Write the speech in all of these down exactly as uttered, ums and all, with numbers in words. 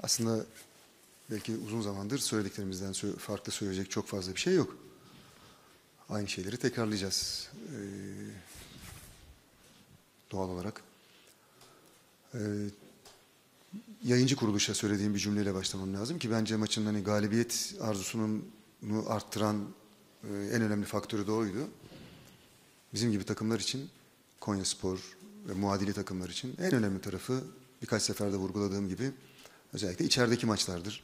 Aslında belki uzun zamandır söylediklerimizden farklı söyleyecek çok fazla bir şey yok. Aynı şeyleri tekrarlayacağız. Ee, doğal olarak. Ee, yayıncı kuruluşa söylediğim bir cümleyle başlamam lazım ki bence maçın hani galibiyet arzusunu arttıran e, en önemli faktörü de oydu. Bizim gibi takımlar için, Konyaspor ve muadili takımlar için en önemli tarafı birkaç seferde vurguladığım gibi özellikle içerideki maçlardır.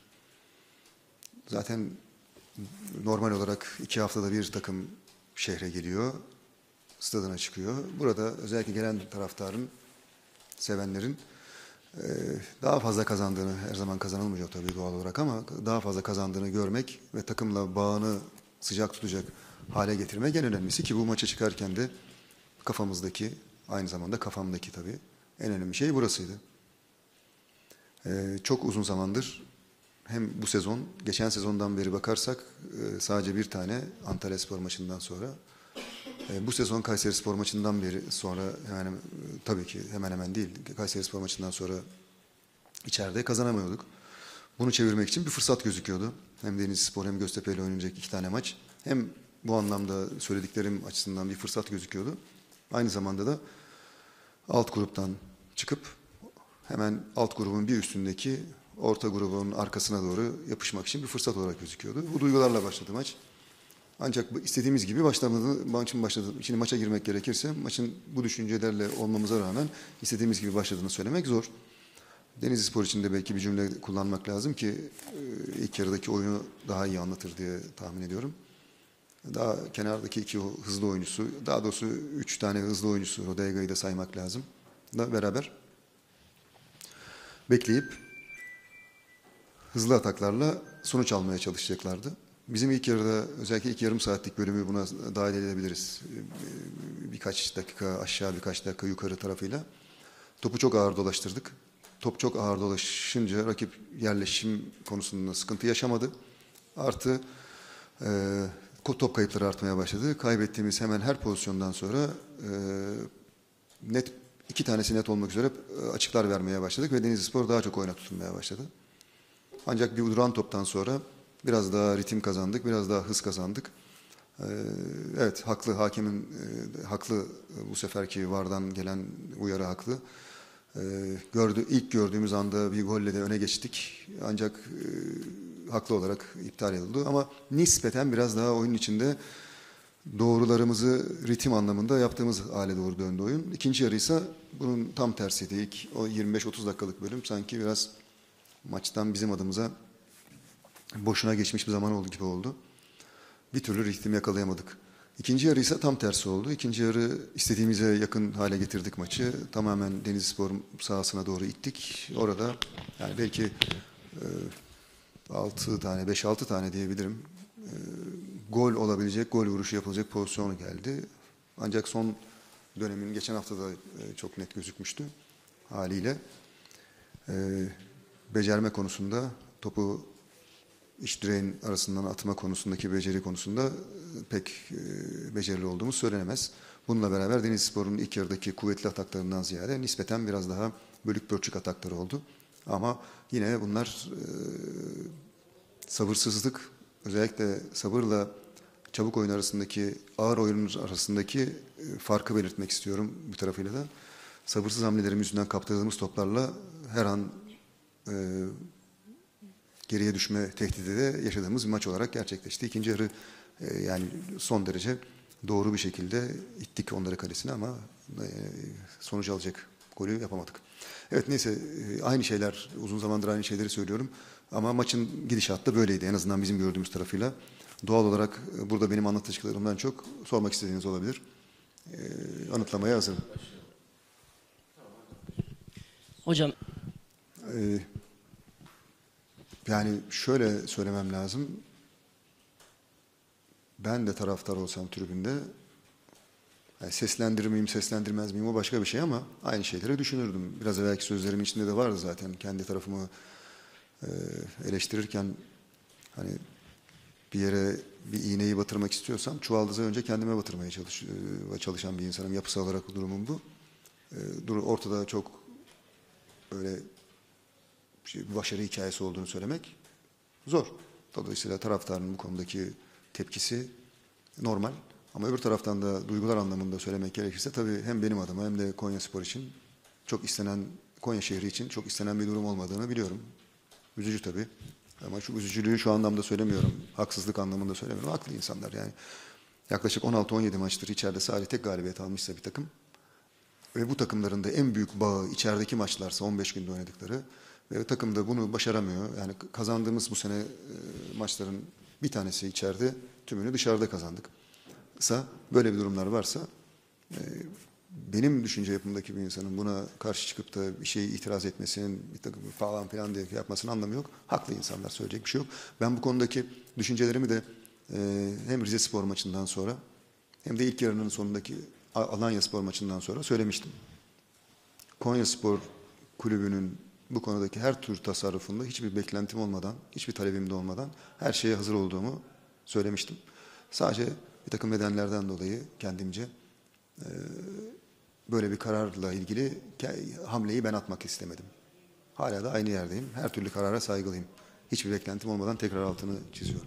Zaten normal olarak iki haftada bir takım şehre geliyor, stadına çıkıyor. Burada özellikle gelen taraftarın, sevenlerin e, daha fazla kazandığını, her zaman kazanılmayacak tabii doğal olarak ama daha fazla kazandığını görmek ve takımla bağını sıcak tutacak hale getirmek en önemlisi ki bu maça çıkarken de kafamızdaki, aynı zamanda kafamdaki tabii en önemli şey burasıydı. Ee, çok uzun zamandır hem bu sezon, geçen sezondan beri bakarsak e, sadece bir tane Antalyaspor maçından sonra, e, bu sezon Kayserispor maçından beri sonra yani e, tabii ki hemen hemen değil, Kayserispor maçından sonra içeride kazanamıyorduk. Bunu çevirmek için bir fırsat gözüküyordu. Hem Denizlispor hem Göztepe ile oynanacak iki tane maç. Hem bu anlamda söylediklerim açısından bir fırsat gözüküyordu. Aynı zamanda da alt gruptan çıkıp hemen alt grubun bir üstündeki orta grubun arkasına doğru yapışmak için bir fırsat olarak gözüküyordu. Bu duygularla başladı maç. Ancak istediğimiz gibi başlamadı, maçın başladı. Şimdi maça girmek gerekirse maçın bu düşüncelerle olmamıza rağmen istediğimiz gibi başladığını söylemek zor. Denizlispor için de belki bir cümle kullanmak lazım ki ilk yarıdaki oyunu daha iyi anlatır diye tahmin ediyorum. Daha kenardaki iki hızlı oyuncusu, daha doğrusu üç tane hızlı oyuncusu, Rodega'yı da saymak lazım. Da beraber bekleyip hızlı ataklarla sonuç almaya çalışacaklardı. Bizim ilk yarıda özellikle ilk yarım saatlik bölümü buna dahil edebiliriz. Birkaç dakika aşağı, birkaç dakika yukarı tarafıyla. Topu çok ağır dolaştırdık. Top çok ağır dolaşınca rakip yerleşim konusunda sıkıntı yaşamadı. Artı e, top kayıpları artmaya başladı. Kaybettiğimiz hemen her pozisyondan sonra e, net iki tanesi net olmak üzere açıklar vermeye başladık ve Denizlispor daha çok oyuna tutunmaya başladı. Ancak bir duran toptan sonra biraz daha ritim kazandık, biraz daha hız kazandık. Ee, evet, haklı hakemin e, haklı bu seferki VAR'dan gelen uyarı haklı. Ee, gördü, ilk gördüğümüz anda bir golle de öne geçtik. Ancak e, haklı olarak iptal edildi. Ama nispeten biraz daha oyun içinde doğrularımızı ritim anlamında yaptığımız hale doğru döndü oyun. İkinci yarı ise bunun tam tersiydi. İlk o yirmi beş otuz dakikalık bölüm sanki biraz maçtan bizim adımıza boşuna geçmiş bir zaman oldu gibi oldu. Bir türlü ritim yakalayamadık. İkinci yarı ise tam tersi oldu. İkinci yarı istediğimize yakın hale getirdik maçı. Tamamen Denizlispor sahasına doğru ittik. Orada yani belki e, altı tane, beş altı tane diyebilirim. E, gol olabilecek, gol vuruşu yapılacak pozisyonu geldi. Ancak son dönemin geçen hafta da e, çok net gözükmüştü haliyle. E, becerme konusunda topu iç direğin arasından atma konusundaki beceri konusunda pek e, becerili olduğumuz söylenemez. Bununla beraber Denizlispor'un ilk yarıdaki kuvvetli ataklarından ziyade nispeten biraz daha bölük pörçük atakları oldu. Ama yine bunlar e, sabırsızlık, özellikle sabırla çabuk oyun arasındaki, ağır oyun arasındaki e, farkı belirtmek istiyorum bir tarafıyla da. Sabırsız hamlelerimiz yüzünden kaptırdığımız toplarla her an e, geriye düşme tehdidi de yaşadığımız bir maç olarak gerçekleşti. İkinci yarı e, yani son derece doğru bir şekilde ittik onları kalesine ama e, sonuç alacak golü yapamadık. Evet neyse e, aynı şeyler, uzun zamandır aynı şeyleri söylüyorum ama maçın gidişatı da böyleydi en azından bizim gördüğümüz tarafıyla. Doğal olarak e, burada benim anlattıklarımdan çok sormak istediğiniz olabilir. E, anıtlamaya hazırım. Hocam. E, Yani şöyle söylemem lazım. Ben de taraftar olsam tribünde yani seslendirir miyim, seslendirmez miyim o başka bir şey ama aynı şeyleri düşünürdüm. Biraz evvelki sözlerimin içinde de vardı zaten. Kendi tarafımı e, eleştirirken hani bir yere bir iğneyi batırmak istiyorsam çuvaldızı önce kendime batırmaya çalış, e, çalışan bir insanım. Yapısal olarak durumum bu. E, dur, ortada çok öyle bir başarı hikayesi olduğunu söylemek zor. Dolayısıyla taraftarın bu konudaki tepkisi normal. Ama öbür taraftan da duygular anlamında söylemek gerekirse tabii hem benim adıma hem de Konyaspor için çok istenen, Konya şehri için çok istenen bir durum olmadığını biliyorum. Üzücü tabii. Ama şu üzücülüğü şu anlamda söylemiyorum. Haksızlık anlamında söylemiyorum. Haklı insanlar yani. Yaklaşık on altı on yedi maçtır içeride sadece tek galibiyet almışsa bir takım. Ve bu takımların da en büyük bağı içerideki maçlarsa on beş günde oynadıkları. Ve takım da bunu başaramıyor. Yani kazandığımız bu sene e, maçların bir tanesi içeride, tümünü dışarıda kazandık. Sa böyle bir durumlar varsa e, benim düşünce yapımdaki bir insanın buna karşı çıkıp da bir şeye itiraz etmesinin bir takım falan filan diye yapmasının anlamı yok. Haklı insanlar, söyleyecek bir şey yok. Ben bu konudaki düşüncelerimi de e, hem Rizespor maçından sonra hem de ilk yarının sonundaki Alanyaspor maçından sonra söylemiştim. Konyaspor kulübünün bu konudaki her tür tasarrufunda hiçbir beklentim olmadan, hiçbir talebim de olmadan her şeye hazır olduğumu söylemiştim. Sadece bir takım nedenlerden dolayı kendimce e, böyle bir kararla ilgili hamleyi ben atmak istemedim. Hala da aynı yerdeyim. Her türlü karara saygılıyım. Hiçbir beklentim olmadan tekrar altını çiziyorum.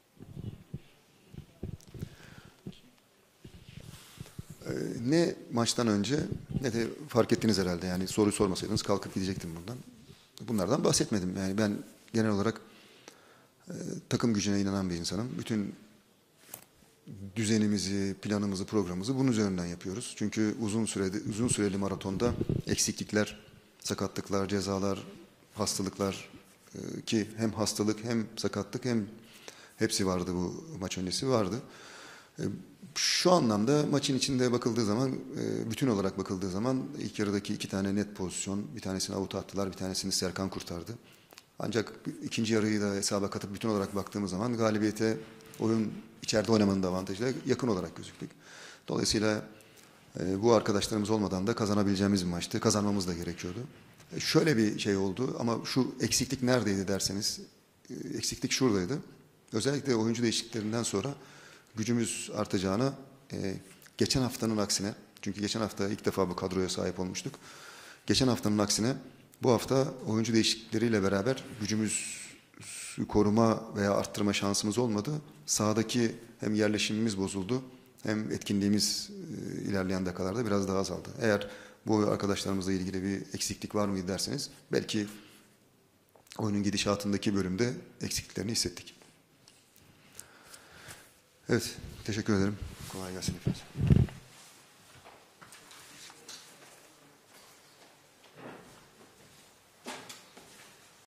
Ne maçtan önce ne de fark ettiniz herhalde. Yani soruyu sormasaydınız kalkıp gidecektim buradan. Bunlardan bahsetmedim. Yani ben genel olarak e, takım gücüne inanan bir insanım. Bütün düzenimizi, planımızı, programımızı bunun üzerinden yapıyoruz. Çünkü uzun sürede, uzun süreli maratonda eksiklikler, sakatlıklar, cezalar, hastalıklar e, ki hem hastalık hem sakatlık hem hepsi vardı bu maç öncesi vardı. E, Şu anlamda maçın içinde bakıldığı zaman, e, bütün olarak bakıldığı zaman ilk yarıdaki iki tane net pozisyon, bir tanesini avuta attılar, bir tanesini Serkan kurtardı. Ancak ikinci yarıyı da hesaba katıp bütün olarak baktığımız zaman galibiyete oyun içeride oynamanın da avantajıyla yakın olarak gözüktük. Dolayısıyla e, bu arkadaşlarımız olmadan da kazanabileceğimiz bir maçtı. Kazanmamız da gerekiyordu. E, şöyle bir şey oldu ama şu eksiklik neredeydi derseniz, e, eksiklik şuradaydı. Özellikle oyuncu değişikliklerinden sonra gücümüz artacağına, e, geçen haftanın aksine, çünkü geçen hafta ilk defa bu kadroya sahip olmuştuk. Geçen haftanın aksine bu hafta oyuncu değişiklikleriyle beraber gücümüz koruma veya arttırma şansımız olmadı. Sahadaki hem yerleşimimiz bozuldu hem etkinliğimiz e, ilerleyen dakikalarda biraz daha azaldı. Eğer bu arkadaşlarımızla ilgili bir eksiklik var mıydı derseniz belki oyunun gidişatındaki bölümde eksikliklerini hissettik. Evet, teşekkür ederim. Kolay gelsin efendim.